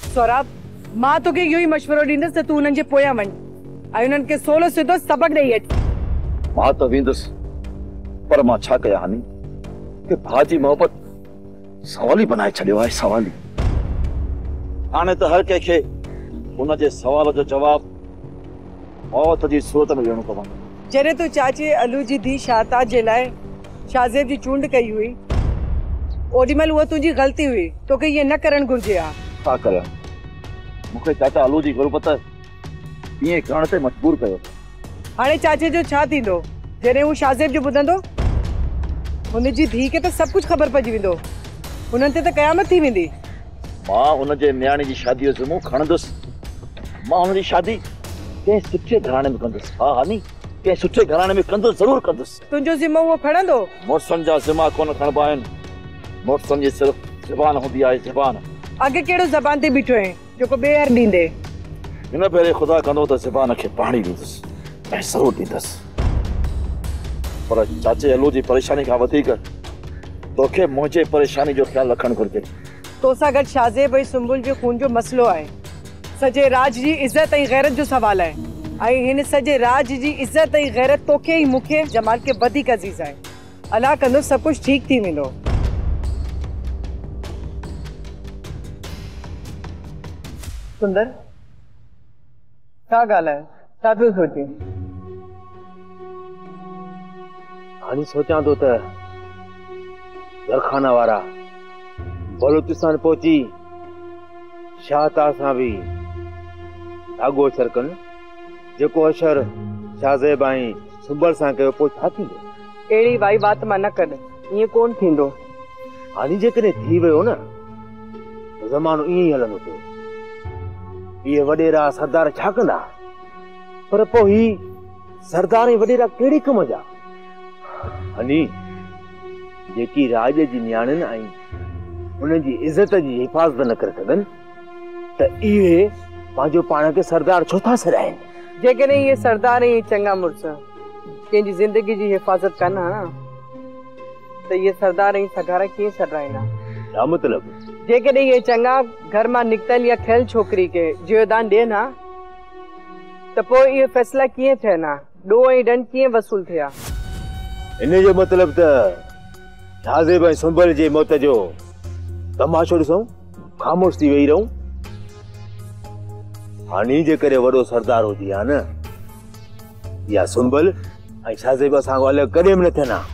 सौराब, मां तोखे इहो ई मशवरो ॾींदसि त तूं उन्हनि जे पोयां वञ ऐं उन्हनि खे सोलो सिधो सबक ॾेई अच। मां त वेंदुसि, पर मां छा कयां हानी कि भाउ जी मोहबत सवाल ई बनाए छॾियो आहे, सवाल ई। हाणे त हर कंहिंखे उनजे सवाल जो जवाब मौत जी सूरत में ॾियणो पवंदो। जॾहिं तूं चाचे अलू जी धीउ शाहताज जे लाइ शाहज़ेब जी चूंड कई हुई, ओॾीमहिल उहा तुंहिंजी ग़लती हुई, तोखे इहे न करणु घुरिजे हा। छा कयां, मूंखे चाचा अलू जी गुरबत ईअं करण ते मजबूर कयो। हाणे चाचे जो छा थींदो जॾहिं हू शाहज़ेब जो ॿुधंदो? हुनजी धीउ खे त सभु कुझु ख़बर पइजी वेंदो, हुननि ते त क़यामत थी वेंदी। मां हुनजे न्याणी जी शादी जो ज़िम्मो खणंदुसि। मां हुनजी शादी कंहिं सुठे घराणे में कंदुसि। हा हानी, कंहिं सुठे घराणे में कंदुसि, ज़रूरु कंदुसि। तुंहिंजो ज़िम्मो उहो खणंदो? मुड़ुसनि जा ज़िम्मा कोन खणबा आहिनि, मुड़ुसनि जी सिर्फ़ ज़बान हूंदी आहे, ज़बान। अॻे कहिड़ो ज़बान ते बीठो आहे जेको ॿेहर ॾींदे? हिन भेरे ख़ुदा कंदो त ज़बान खे पाणी ॾींदुसि ऐं ज़रूरु ॾींदुसि। पर चाचे अलू जी परेशानी खां वधीक तोखे मुंहिंजे परेशानी जो ख़्यालु रखणु घुरिजे। तोसां गॾु शाहज़ेब ऐं सुंबुल जो खून जो मसइलो आहे। सॼे राज जी इज़त ऐं गैरत जो सवाल आहे ऐं हिन सॼे राज जी इज़त ऐं गैरत तोखे ऐं मूंखे जमाल खे वधीक अज़ीज़ आहे। अलाह कंदो सभु कुझु ठीक थी वेंदो। सुंदर, छा ॻाल्हि आहे? छा पियो सोचे? हाणे सोचां थो त दरखाना वारा बलूचिस्तान पहुची शाहताज सां बि धागो छरकनि, जेको अशर शाहज़ेब ऐं सुंबल सां कयो, पोइ छा थींदो? अहिड़ी वाई बात मां न कर, ईअं कोन थींदो। हाणे जेकॾहिं थी वियो न त ज़मानो ईअं ई हलंदो पियो। इहे वॾेरा सरदार छा कंदा, पर पोइ ही सरदार ऐं वॾेरा कहिड़े कम जा? हनी, जेकी राज जी न्याणियुनि ऐं उन्हनि जी इज़त जी हिफ़ाज़त न करे सघनि त इहे पंहिंजो पाण खे सरदार छो था सॾाइनि? जेकॾहिं इहे सरदार ऐं चङा मुड़ुस कंहिंजी ज़िंदगी जी हिफ़ाज़त कनि हा त इहे सरदार ऐं सगारा कीअं सॾाईंदा? छा मतिलबु? जेकॾहिं इहे चङा घर मां निकितल या थियल छोकिरी खे जियोदान ॾियनि हा त पोइ इहे फ़ैसिला कीअं थियनि हा? ॾोह ऐं ॾंड कीअं वसूल थिया? इन जो मतिलबु त शाहज़ेब ऐं सुंबल जे मौत जो तमाशो ॾिसूं, ख़ामोश थी वेही रहूं? हाणे जेकॾहिं वॾो सरदार हुजे हा न, या सुंबल ऐं शाहज़ेब सां अलॻि कॾहिं बि न थियनि हा,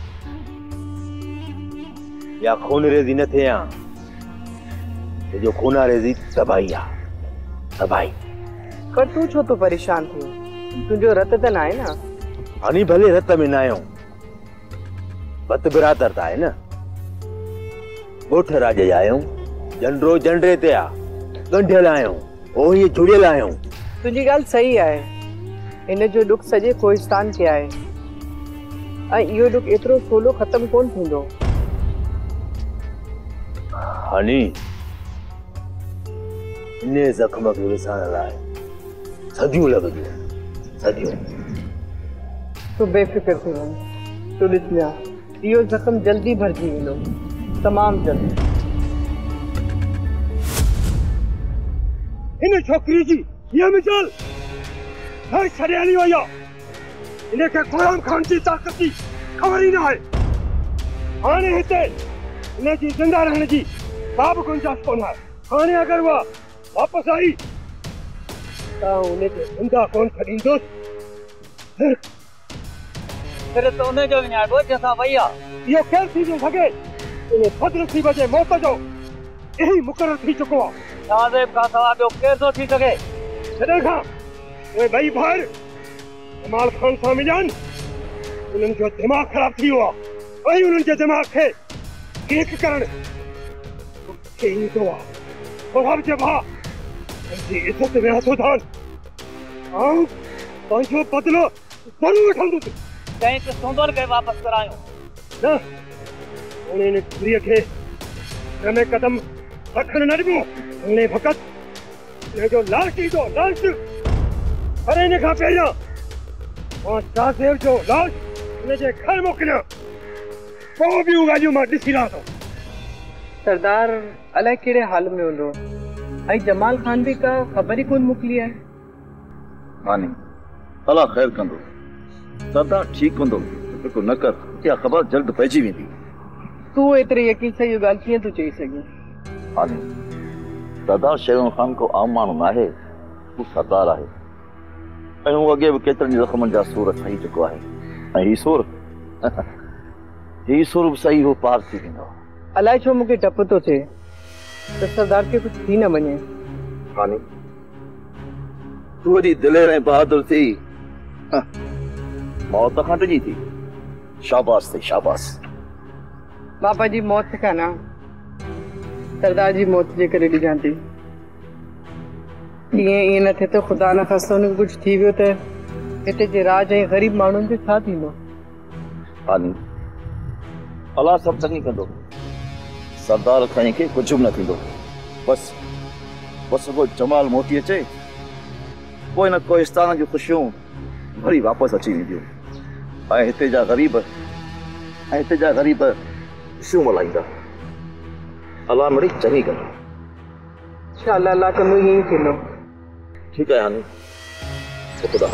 या खून रेज़ी न थिए हा। जो खूना रेज़ी तबाही आहे, तबाही। पर तूं छो तो परेशान थियो? तुंहिंजो रत त न आहे न? हाणे भले रत में न आहियूं, बत बिरादर त आहे न। ॻोठ राज जा आहियूं, जंडरो जंडरे ते आहे, ॻंढियल आहियूं, ओ हीअ जुड़ियल आहियूं। तुंहिंजी ॻाल्हि सही आहे, इन जो ॾुख सॼे कोहिस्तान खे आहे ऐं इहो ॾुख एतिरो सवलो ख़तमु कोन थींदो। हानी, इन ज़ख़्म खे विसारण लाइ सदियूं लॻंदियूं, सदियूं। तूं बेफ़िक्र थी वञ, तूं ॾिस लिया, इहो ज़ख़्म जल्दी भरिजी वेंदो, तमामु जल्दी। इन छोकिरी जी ये मिसाल हर छॾे हली वई आहे। इनखे ग़ुलाम खान जी ताक़त जी ख़बर ई न आहे। हाणे हिते इनजी ज़िंदा रहण जी का बि गुंजाइश कोन आहे। हाणे अगरि उहा वापसि आई त उनखे ज़िंदा कोन छॾींदुसि। फिर तो उनजो विञाइबो जंहिंसां वई आहे। इहो केरु थी थो सघे? इन बदनसीब जे मौत जो यही मुक़ररु थी चुको आहे। शाहज़ेब खां सवाइ ॿियो केरु थो थी सघे? जॾहिं खां उहे ॿई भाउर जमाल खान सां मिलियनि, उन्हनि जो दिमाग़ ख़राब थी वियो आहे ऐं उन्हनि जे दिमाग़ खे ठीक करणु ईंदो आहे। सौराब जे भाउ पंहिंजी इज़त में हथो धान, आउं पंहिंजो बदिलो ज़रूरु वठंदुसि। चईं त सुंदर खे वापसि करायूं। न, उन इन छोकिरीअ खे में क़दम रखणु न ॾिबो। उन फ़क़ति हिनजो लाश ईंदो, लाश। पर इन खां पहिरियां मां शाहज़ेब जो लाश हिनजे घर मोकिलियां, पोइ ॿियूं ॻाल्हियूं मां ॾिसी रहां थो। सरदार अलाए कहिड़े हाल में हूंदो, आई जमाल खान भी का ख़बर ही कोन मोकिली आहे। हानी अल्लाह ख़ैर कंदो, सरदार ठीक कंदो, फिक्र न कर, क्या ख़बर जल्द पइजी वेंदी। तू एतिरे यकीन सां इहो ॻाल्हि कीअं तूं चई सघीं? हानी सरदार शेरों खान को आम माण्हू न आहे, हू सरदार आहे ऐं हू अॻे बि केतिरनि ज़ख़्मनि जा सूर सही चुको आहे ऐं हीउ सूर बि सही हो पार थी वेंदो। अलाए छो मूंखे डपु थो थिए त सरदार खे कुझु थी न वञे। हानी तू वॾी दिलेर ऐं बहादुर थी मौत खां डिॼी थी, शाबाश थी शाबाश। बाबा जी मौत खां न, सरदार जी मौत जे करे ॾिजां थी। ईअं न थिए त ख़ुदा न ख़ास्ता हुनखे कुझु थी वियो त हिते जे राज ऐं ग़रीब माण्हुनि जो छा थींदो? हानी अल्लाह सभु चङी कंदो, सरदार खणी खे कुझु बि न थींदो। बस को जमाल मोटी अचे, कोई न कोई स्थान जूं ख़ुशियूं वरी वापसि अची वेंदियूं ऐं हिते जा ग़रीब ख़ुशियूं मल्हाईंदा। अल्लाह मिड़ी चङी कंदो। इंशाअल्लाह अल्लाह कंदो, ईअं ई थींदो। ठीकु आहे हानी, तो ख़ुदा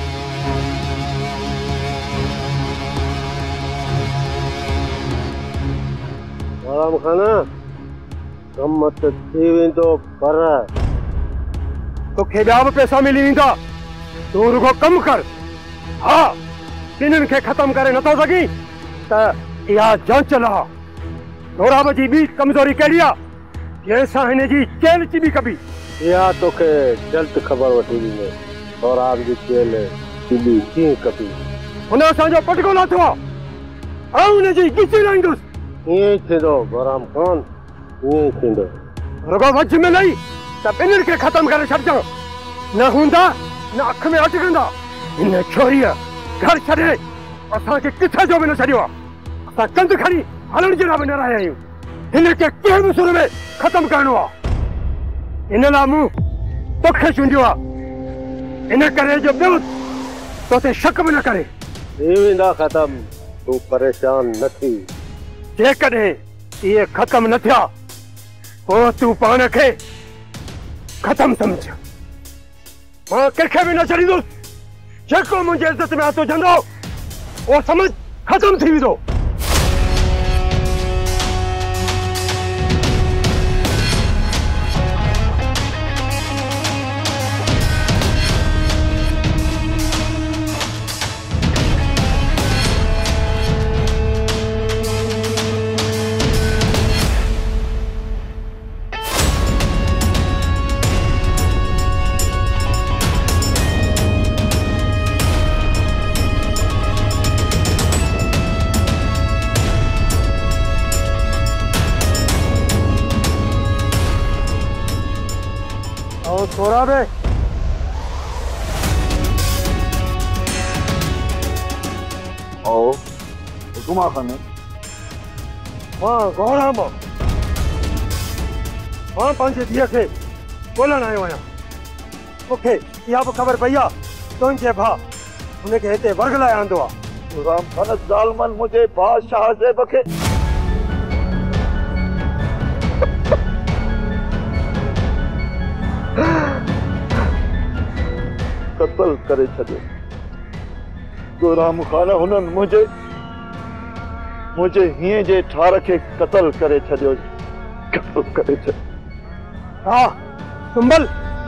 आराम खाना कम त थी वेंदो, पर तोखे ॿिया बि पैसा मिली वेंदा, तूं रुगो कमु कर। हा ॿिन्हिनि खे ख़तमु करे नथो सघीं त इहा जांच लहा। दोराब जी ॿी कमज़ोरी कहिड़ी आहे जंहिंसां हिन जी चेल चिबी कबी? इहा तोखे जल्द ख़बर वठी ॾींदे दोराब जी चेल चिबी कीअं कबी। हुन असांजो पटको लाथो आहे, आउं हुनजी गिची लाहींदुसि। ईअं ई थींदो बहराम खान, ईअं ई थींदो। रुगो वच में लही त ॿिन्हिनि खे ख़तमु करे छॾिजां, न हूंदा न अख में अटकंदा। हिन छोरीअ घर छॾे असांखे किथे जो बि न छॾियो आहे, असां कंध खणी हलण जे लाइ बि न रहिया आहियूं। हिन खे कंहिं बि सुर में ख़तमु करणो आहे, इन लाइ मूं तोखे चूंडियो आहे। इन करे जो ॿियो तो ते शक बि न करे। थी वेंदा ख़तमु, तूं परेशान न थी। जेकॾहिं इहे ख़तमु न थिया पोइ तूं पाण खे ख़तमु सम्झ। मां कंहिंखे बि न छॾींदुसि, जेको मुंहिंजे इज़त में हथ विझंदो उहो समझ ख़तमु थी वेंदो। दोराब और हुकुमा खान मां गौराम, मां पंहिंजे धीअ खे ॻोल्हण आयो आहियां। मूंखे इहा बि ख़बर पई आहे तुंहिंजे भाउ हुनखे हिते वर्ग लाइ आंदो आहे। राम खान ज़ालमन मुझे बादशाह ज़ेब खे कत्ल करे छॾियो। गुलाम खान हुननि मुंहिंजे हीअं जे ठार खे कत्ल करे छॾियो, कत्ल करे छॾियो। हा सुंबल,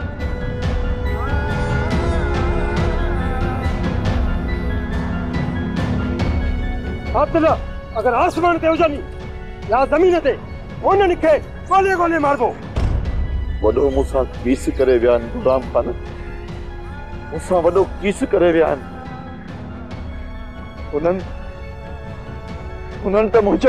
कातिल अगर आसमान ते हुजनि या ज़मीन ते उन्हनि खे ॻोल्हे ॻोल्हे मारबो। वॾो मूंसां कीस करे विया आहिनि गुलाम खान, मूंसां वॾो कीस करे विया आहिनि। उन्हनि त मुंहिंजो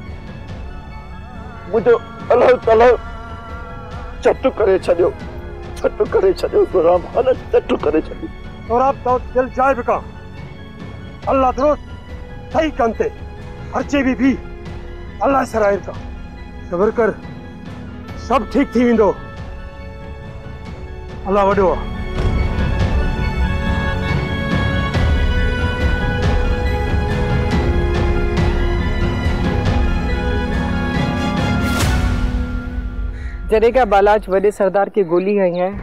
अलह तलह चट करे छॾियो गुलाम खान, चट करे छॾियो। और आप तो दिल जाए बिका अल्लाह दुरुस्त सही कंते खर्चे भी अल्लाह सरायर का सबर कर, सब ठीक थी वेंदो। अल्लाह वॾो आहे। जॾहिं खां बालाज वॾे सरदार खे गोली हई आहे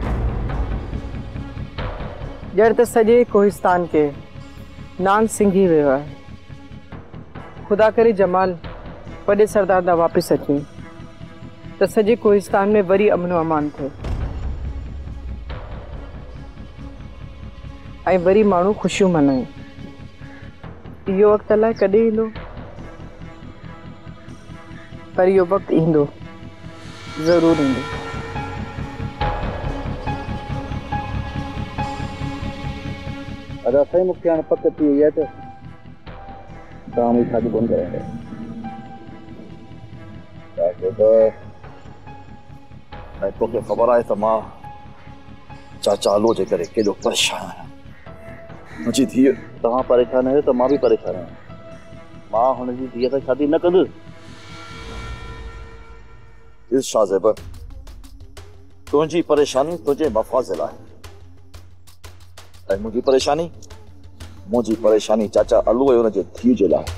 ॼण त सॼे कोहिस्तान खे नान सिंघी वियो आहे। ख़ुदा करे जमाल वॾे सरदार ॾांहुं वापसि अचे त सॼे कोहिस्तान में वरी अमन अमान थिए ऐं वरी माण्हू ख़ुशियूं मनाइनि। इहो वक़्तु अलाए कॾहिं ईंदो, पर इहो वक़्तु ईंदो, ज़रूरु ईंदो। अदा साईं मूंखे हाणे पक थी वई आहे त तव्हां मुंहिंजी शादी कोन कराईंदा। ऐं तोखे ख़बर आहे त मां चाचा आलो जे करे केॾो परेशान आहियां। मुंहिंजी धीउ तव्हां परेशान आहियो त मां बि परेशान आहियां। मां हुनजी धीअ सां शादी न कंदुसि। शाहज़ेब, तुंहिंजी परेशानी तुंहिंजे मफ़ाज़ लाइ ऐं मुंहिंजी परेशानी चाचा अलू ऐं हुनजे धीउ जे लाइ।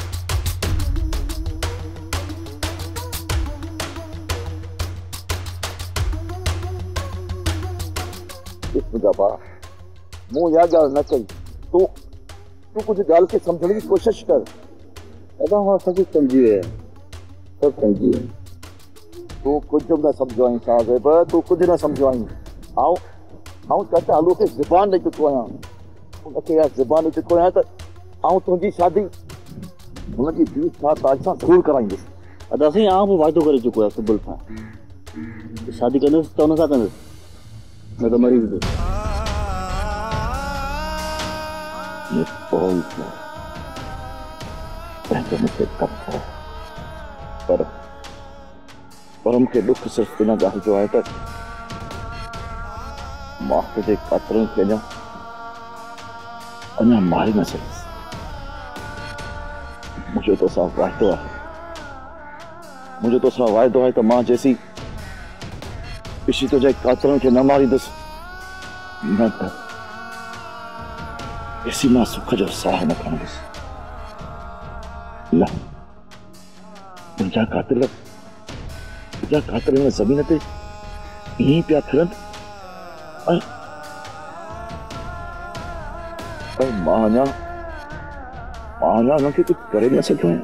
मुंहिंजा भाउ, मूं इहा ॻाल्हि न कई। तूं कुझु ॻाल्हि खे सम्झण जी कोशिश कर। दादा मां सभु सम्झी वियो, सभु सम्झी वियो। तूं कुझु बि न सम्झो आहीं साहिब, तूं कुझु न सम्झो आहीं। आऊं चाचा आलू खे ज़ुबान ॾेई चुको आहियां। उनखे इहा ज़ुबान ॾेई चुको आहियां त आऊं तुंहिंजी शादी हुनजी धीउ सां ताज सां ज़रूरु कराईंदुसि। अदा साईं आऊं बि वाइदो करे चुको आहियां सुबुल सां। शादी कंदुसि त हुन सां कंदुसि, न त मरी वेंदुसि। पर मूंखे दुख सिर्फ़ु इन ॻाल्हि जो आहे त मां तुंहिंजे कातरनि खे अञा मारे न सघियुसि। मुंहिंजो तोसां वाइदो आहे त मां जेसी पिछी तुंहिंजे कातरनि खे न मारींदुसि न त एसी मां सुख जो साह न खणंदुसि। मुंहिंजा कातिल हिन ज़मीन ते ईअं पिया फिरनि ऐं मां अञा हुननि खे कुझु करे न सघियो आहियां।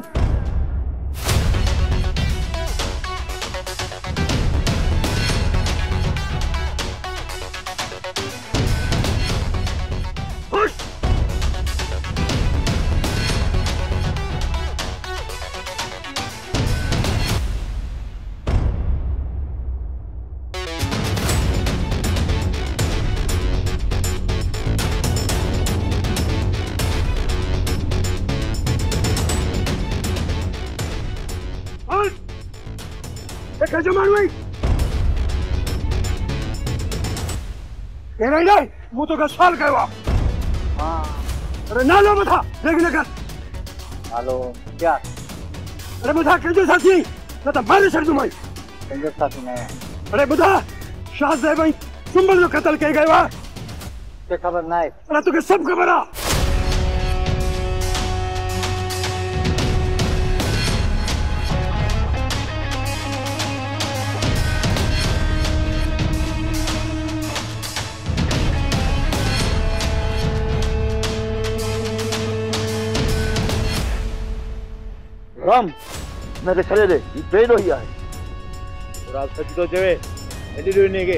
मुंह तो साल कयो आहे। अरे नालो बता, लेकिन कर नालो क्या? अरे बता कंहिंजो साथी न त मारे छॾंदुमि। कंहिंजो साथी न? अरे ॿुधा, शाहज़ेब ऐं सुंबल जो क़त्ल कयो वियो आहे। मूंखे ख़बर न आहे। अरे तोखे सभु ख़बर आहे। राम हिनखे छॾे ॾे, ही बेॾो ई आहे। थोरा सच थो चवे, एॾी ॾियो हिनखे।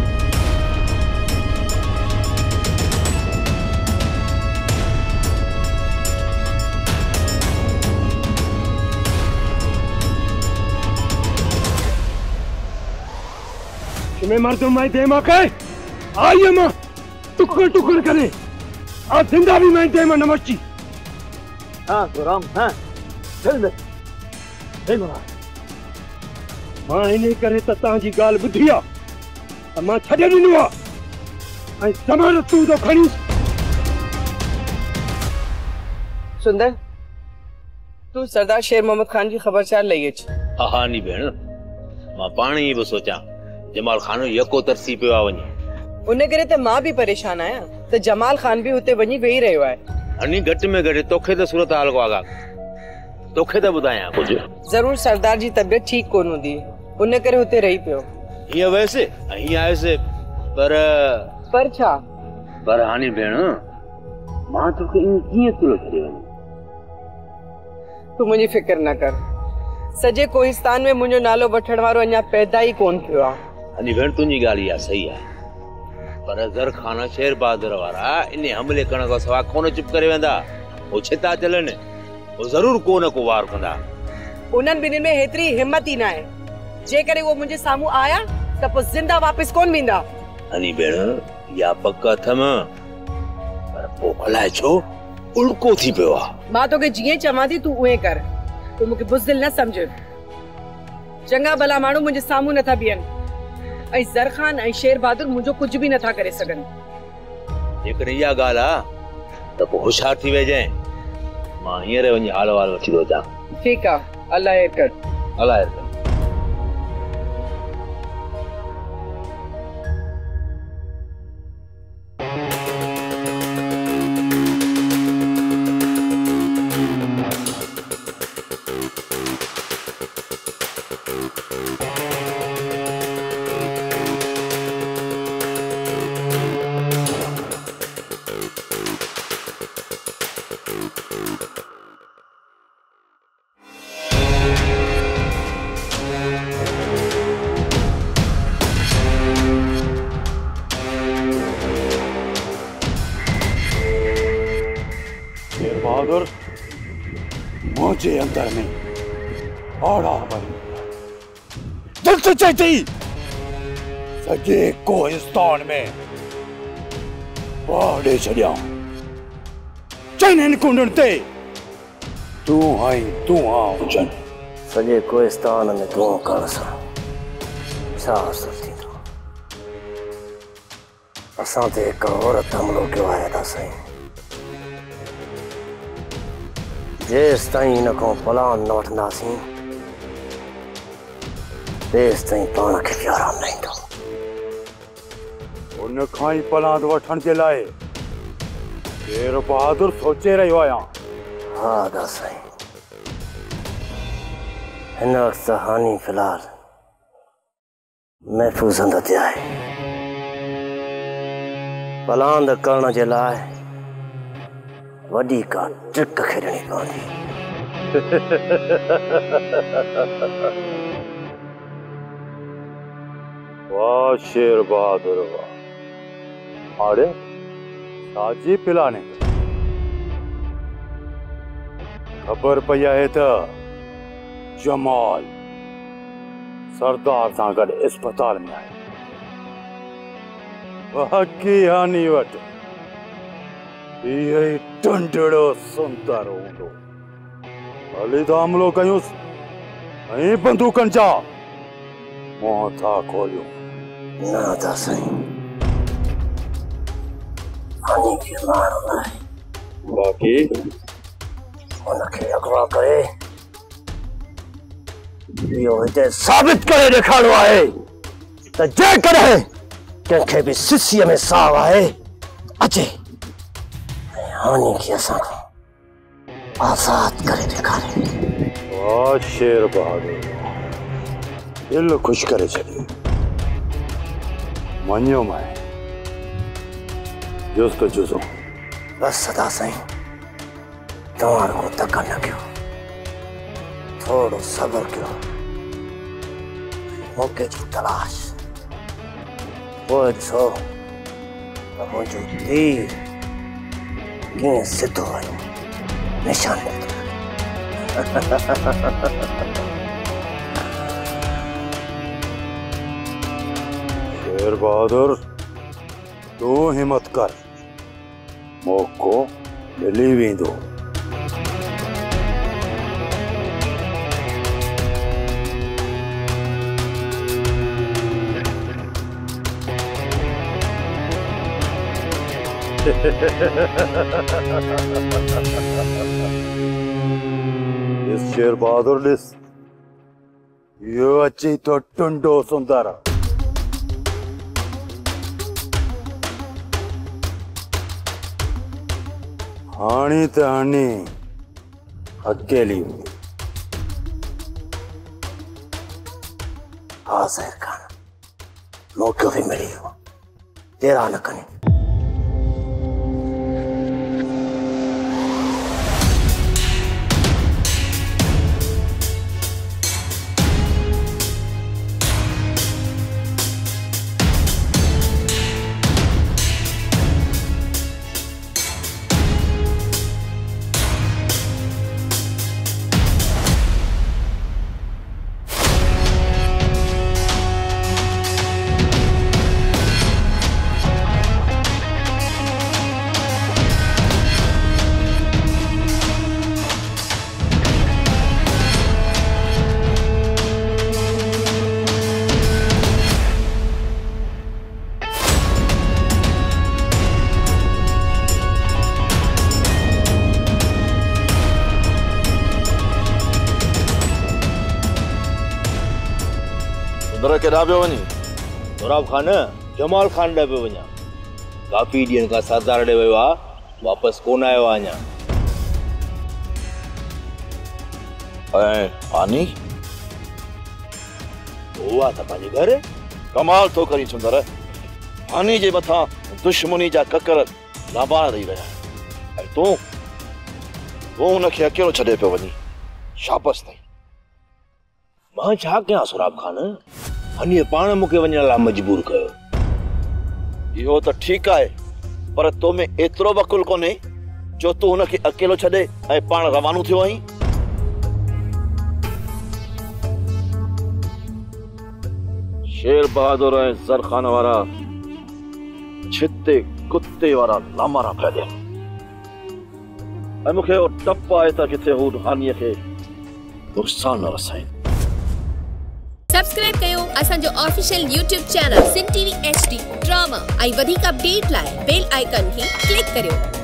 तुम्हें मर्दों में दे मां कहे आइए मां टुकड़ करे आ जिंदा भी मैं दे मां नमस्ती। हाँ तो राम, हाँ चल दे मां इन्हें करे त तव्हांजी ॻाल्हि ॿुधी आहे त मां छॾे ॾिनो आहे ऐं ज़मानत तूं थो खणी। सुंदर, तू सरदार शेर मोहम्मद खान जी ख़बरचार लई अच। हा नी भेण, मां पाण ई बि सोचां जमाल खान यको तरसी पियो आहे वञे। उन करे त मां बि परेशान आहियां त जमाल खान भी उते वञी वेही रहियो आहे। अनी घटि में घटि तोखे त सूरत हाल को आगाह तोखे त ॿुधायां कुझु। ज़रूर सरदार जी तबियत ठीक कोन हूंदी, उन करे हुते रही पियो। ये वैसे ऐसे पर छा पर हानी भेण मां तो कीअं किलो छॾियो तू मुझे फिक्र न कर सजे कोहिस्तान में मुझो नालो वठण वारो अञा पैदा ही कोन थियो आ हानी भेण तुंहिंजी ॻाल्हि इहा सही आहे पर ज़रखान शेर बहादुर वारा इन हमले करण खां सवाइ कोन चुप करे वेंदा वो छिता चलनि वो ज़रूर को न को वार कंदा उन्हनि ॿिन्हिनि में हेतिरी हिम्मत ही ना है जेकॾहिं वो मुंहिंजे साम्हूं आया त पोइ ज़िंदा वापस कोन वेंदा हानी भेण या पक अथम पर पोइ अलाए छो उल्को थी पियो आहे मां तोखे जीअं चवां थी तू उहे कर तू मूंखे बुज़दिल न समझ चङा भला माण्हू मुंहिंजे साम्हूं नथा बीहनि ऐं ज़रखान ऐं शेर बहादुर मुंहिंजो कुझु बि नथा करे सघनि जेकॾहिं इहा ॻाल्हि आहे त पोइ होशियार थी वेजांइ मां हींअर वञी हाल वाल वठी थो अचां ठीकु आहे अल्लाह ख़ैर कर अलाए कर बहादुर मुझे अंदर में आड़ा बनी दिल से चाहती सजे कोहिस्तान में बाड़े छड़िया चैन कुंडन ते तू हुजन सजे कोहिस्तान में तू करण सां छा असर थींदो असां ते हिकु औरत हमलो कयो आहे था साईं जेस ताईं इन को पलान न वठंदासीं तेस ताईं पाण खे बि आराम न ईंदो उन खां ई पलांद वठण जे लाइ शेर बहादुर सोचे रहियो आहियां हा दा साईं हिन वक़्त हानी फ़िलहाल महफ़ूज़ हंध ते आहे पलांद करण जे लाइ वॾी का ट्रिक खेॾणी पवंदी वाह शेर बहादुर वाह अरे साजी पिलाने खबर पई आहे त जमाल सरदार सां गॾु अस्पताल में आहे बाक़ी हानी वटि ये टंडड़ो सुंदर हूंदो हली त हमलो कयूंसि ऐं बंदूकनि जा मुंहुं था खोलियो न था साईं हानी खे मारणो आहे बाक़ी उनखे अगवा करे इहो हिते साबित करे ॾेखारिणो आहे त जेकॾहिं कंहिंखे बि सिसीअ में साहु आहे अचे हानी के असां आजाद करे ॾेखारे वाह शेर बहादुर दिल खुश करे छॾियो मञियो मैं जुस्त जुज़ो बस सदा साईं तव्हां को धक न कयो थोड़ो सब्र कयो मौके जी तलाश पोइ ॾिसो त मुंहिंजो तीर कीअं सिधो आयो निशान शेर बहादुर तू हिम्मत कर मौको मिली वेंदो इस शेर बहादुर ॾिस इहो अची तो टुंडो सुंदर हाणी त हाणी अकेली हाँ ज़हर खान मौक़ो भी मिली वियो, तेरा न कनि। के डाबे वनी जोराब खान जमाल खान ॾे पियो वञा। काफ़ी ॾींहंनि खां सरदार ॾे वियो आहे, वापसि कोन आयो आहे अञा। ऐं हानी उहा त पंहिंजे घर कमाल तो करी सुंदर। हानी जे मथां दुश्मनी जा ककर लाबार रही रहिया ऐं तूं हुनखे अकेलो छॾे पियो वञी। शाबस ताईं। मां छा कयां सुराब खान? हनीअ पाण मूंखे वञण लाइ मजबूर कयो। इहो त ठीकु आहे, पर तो में एतिरो वकुल कोन्हे जो तूं हुनखे अकेलो छॾे ऐं पाण रवानो थियो आहीं। शेर बहादुर ऐं ज़रख़ान वारा छिते कुत्ते वारा लामारा पिया ॾियनि ऐं मूंखे टप आहे त किथे हू हानीअ खे नुक़सान न रसाइनि। सब्सक्राइब कयो असांजो official YouTube channel Sindh TV HD drama ऐं वधीक अपडेट लाइ बेल आइकन खे क्लिक करियो।